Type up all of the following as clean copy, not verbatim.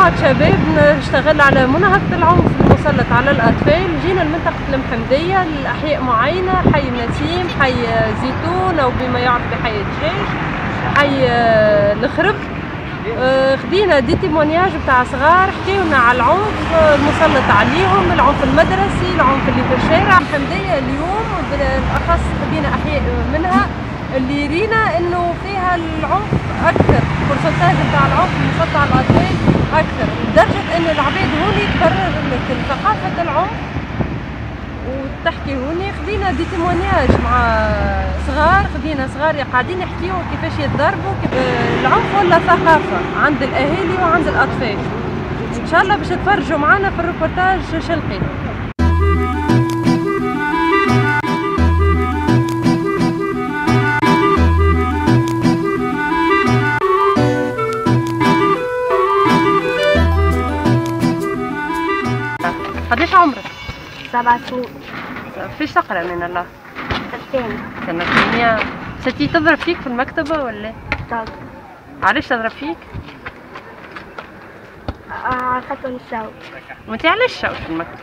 مجموعة شباب نشتغل على مناهضة العنف المسلط على الأطفال. جينا لمنطقة المحمدية لأحياء معينة، حي النسيم، حي زيتون أو بما يعرف بحي الدجاج، حي الخرب. خدينا دي تيمونياج بتاع صغار حكيونا على العنف المسلط عليهم، العنف المدرسي، العنف اللي في الشارع. المحمدية اليوم بالأخص خدينا أحياء منها اللي يرينا انه فيها العنف اكثر، البرسنتاج بتاع العنف المسلط على الاطفال اكثر، لدرجه ان العباد هوني تبرر لك ثقافه العنف وتحكي هوني. خدينا دي تيمونياج مع صغار، خدينا صغار قاعدين يحكيوا كيفاش يتضربوا، كيف العنف ولا ثقافه عند الاهالي وعند الاطفال. ان شاء الله باش تفرجوا معنا في الروبورتاج شلقي. قديش عمرك؟ 7 سنين. فيش تقرا من الله؟ الثاني. سنة ثانية. ستي تضرب فيك في المكتبة ولا؟ طاق. علاش تضرب فيك؟ خاطر نساوي. وانتي علاش شاوش في المكتب؟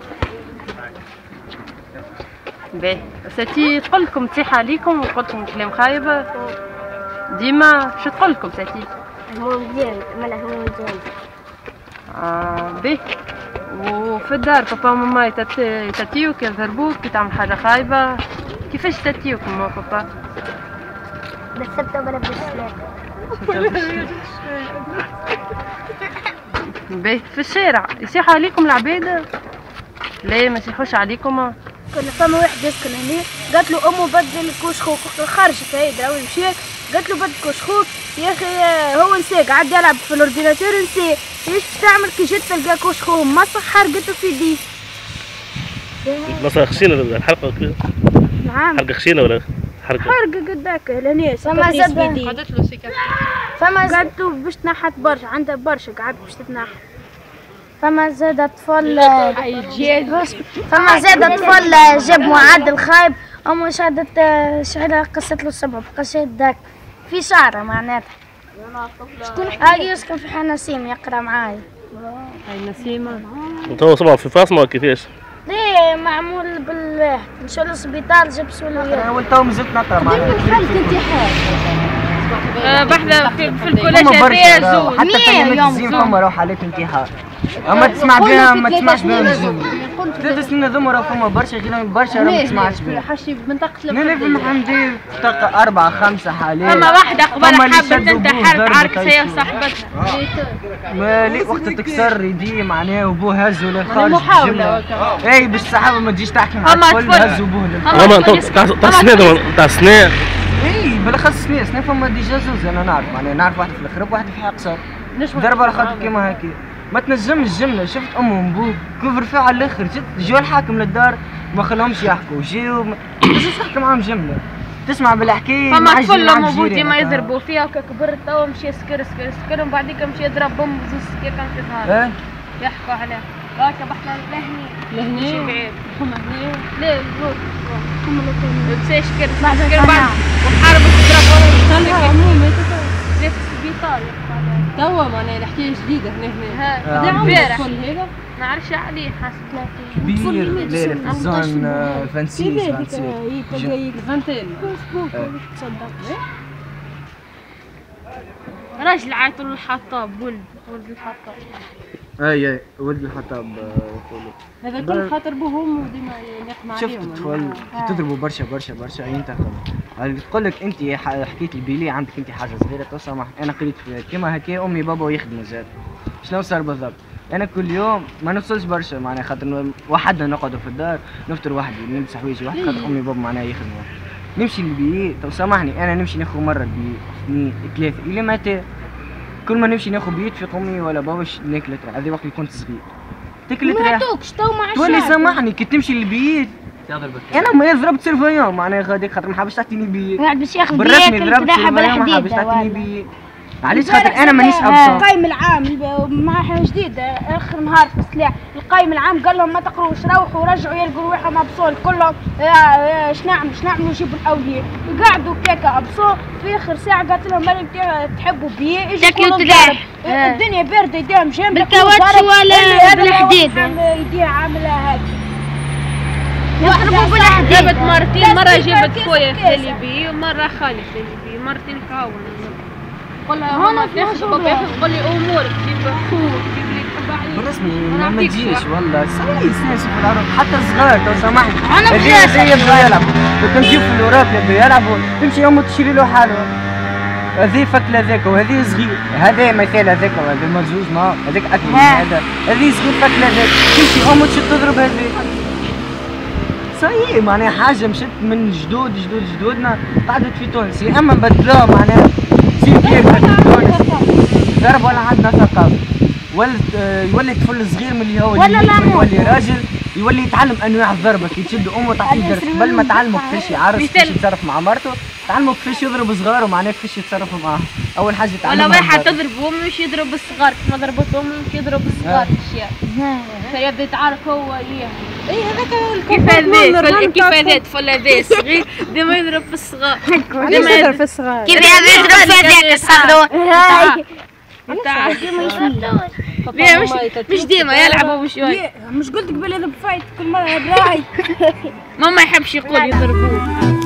باهي، ستي تقول لكم تصيح عليكم وتقول لكم كلام خايبة؟ ديما شو تقول لكم ستي؟ هو مزيان، مالا هو مزيان. باهي. وفي الدار بابا وماما يتاتيوك يضربوك كي تعمل حاجة خايبة، كيفاش يتاتيوك ماما وبابا؟ بالسبتة ولا بالسلاح. باهي. في الشارع يصيحوا عليكم العباد؟ لا ما يصيحوش عليكم. كنا فما واحد يسكن هنا، قالت له امه بدل كشخوك، خرجت هي دراوي مشى، قالت له بدل كشخوك يا اخي، هو نسى قعد يلعب في الاورديناتور نسى، ايش تعمل كي جيت تلقى كشخو مسخ حرقته في يديه. مسخ خشينه الحلقه كذا؟ نعم. حرقه خشينه ولا حرقه قداك لهنا. فما زاد قعدت له سكه. فما قالت له باش تنحت برشا، عندها برشا قعدت باش تتنحى. فما زاد اطفال جاب معدل خايب، امه شهدت قصت له السبب قصت في شعره معناتها. شكون هاي يسكن في حي نسيم يقرا معايا. هاي نسيمه. انت هو صبع في فاصمه كيفاش؟ ليه معمول نمشيو للسبيطار جبسوا لي. اول تو مازلت نقرا معايا. حالة انتحار. بحذا في الكولاج هذايا زوج. حتى في الزين فما راهو حالات انتحار. اما تسمع بها ما تسمعش بها الجمله. 3 سنين هذوما راهو فما برشا غير برشا راهو ما تسمعش بها. حاشي بمنطقة لا في المحمدية تلقى 4 5 حالات. فما واحدة قبل حبت تنتحر تعاركت هي وصاحبتها. لي وقت تكسر يديه معناها وبوه هزوا للخارج. محاولة. اي باش الصحافة ما تجيش تحكي مع الكل هزوا بوه للخارج. ماما تاع سنة تاع سنة. اي بالاخص سنة فما ديجا زوز انا نعرف معناها نعرف واحد في الخرب واحد في حقصر. ضربة على خاطر كيما هكا. ما تنجمش الجملة، شفت امهم وبوك كيف رفعوا على الاخر، جاو الحاكم للدار ما خلاهمش يحكوا، جاو ما تنجمش تحكي معاهم جملة، تسمع بالحكاية فما طفل امه بودي ما يضربوا فيها وكبرت توا مشى سكر ومن بعديك مشى يضرب امه زوز سكير كان في ظهره. يحكوا عليه. هاكا بحنا لهني. ماشي بعيد. هما هني. لا زوج. هما اللي مشى سكر بعد وحاربت تضربوا عموما في السبيطار. توا معناها الحكايه جديده هنا. هذا امبارح ما نعرفش عليه حاسب كبير. لا في الزون فانسيس فانتين تصدق راجل عيطوا له الحطاب ولد الحطاب. اي ولد الحطاب يقولوا هذا كل خاطر بوهم وديما يقمع عليهم. شفت طفل تضربوا برشا ينتقم. تقول لك انت حكيت لي بيلي عندك انت حاجه صغيره تو سامح انا قريت كيما هكا امي بابا يخدموا زاد. شنو صار بالضبط؟ انا كل يوم ما نوصلش برشا معناها خاطر وحدنا نقعدوا في الدار نفطر وحدي نلبس حوايجي وحدي خاطر امي بابا معناها يخدموا. نمشي للبيي تو سامحني انا نمشي ناخذ مره البيي 2 3 الى متى كل ما نمشي ناخذ بيت في امي ولا باباش ناكل ترى هذا وقت اللي كنت صغير تاكل ترى. ما عطوكش تو مع تولي سامحني كي تمشي للبيت انا ما ضربت سيرفيون معناها غاديك خاطر ما حابش تعطيني بيت باش ياخذ بالرسمي ضربت سيرفيون ما حابش تعطيني بيت علاش خاطر انا مانيش ابصر. القايم العام مع حاجه جديده اخر نهار في السلاح، القايم العام قال لهم ما تقروش، روحوا ورجعوا يلقوا روحهم ابصول كلهم. اش نعملوا جيبوا الاولياء، قعدوا كيكا ابصول. في اخر ساعه قالت لهم مالي تحبوا بيه يجوا الدنيا بارده يديهم جنب بالكاوتش ولا بالحديد يديها عامله هكا يضربوا بالحديد. جابت مرتين، مرة جابت خويا الثليبي ومرة خالي الثليبي، مرتين كاون. قول لها ماما تاخذ بابا ياخذ، قول لي امورك جيب اخوك جيب لي تبعي. بالرسمي ما تجيش والله صحيح يستانسوا في العرب حتى الصغار تو سامحني. أنا هذي يبداو يلعبوا، كنت نجيب في الأوراق يبداو يلعبوا، تمشي أمه تشري له حلوى. هذي فكلة ذاك وهذي صغير، هذا مثال هذاك وهذا مزوج ما هذاك أكبر من هذا، هذي صغير فكلة ذاك، تمشي أمه تشد تضرب هذي. صحيح معناها حاجة مشت من جدودنا قعدت في تونس، يا اما نبدلوها معناها تصير كيف في تونس ضرب ولا عندنا ثقافة، ولا يولي الطفل صغير من اللي هو يولي راجل يولي يتعلم انواع الضربة، كي تشد امه تعطيه درس قبل ما تعلمه كيفاش يعرس كيفاش يتصرف مع مرته، تعلمه كيفاش يضرب صغاره معناها كيفاش يتصرفوا معاه، أول حاجة تعلمها. ولا واحد تضرب امي مش يضرب الصغار، كيف ما ضربت امي مش يضرب الصغار في الشارع. فيبدا يتعارك هو اياه. اي هذاك كيف هذا الطفل هذا صغير ديما يضرب في الصغار. ديما يضرب في الصغار. كيف يضرب في هذاك الصغار؟ مش ديما يلعبوا بشوي. مش قلت قبل يضرب فايت كل مرة براي. ماما يحبش يقول يضربوه.